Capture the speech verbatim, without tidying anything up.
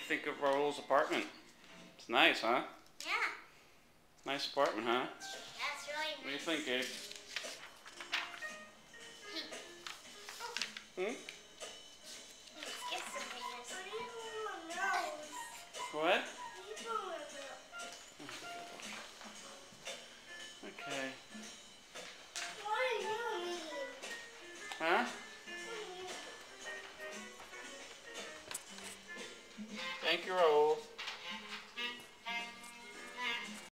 think of Raul's apartment? It's nice, huh? Yeah. Nice apartment, huh? Yeah, it's really nice. What do you think, Gabe? Hmm? What? Okay. What do you mean? Huh? Thank you, Raul.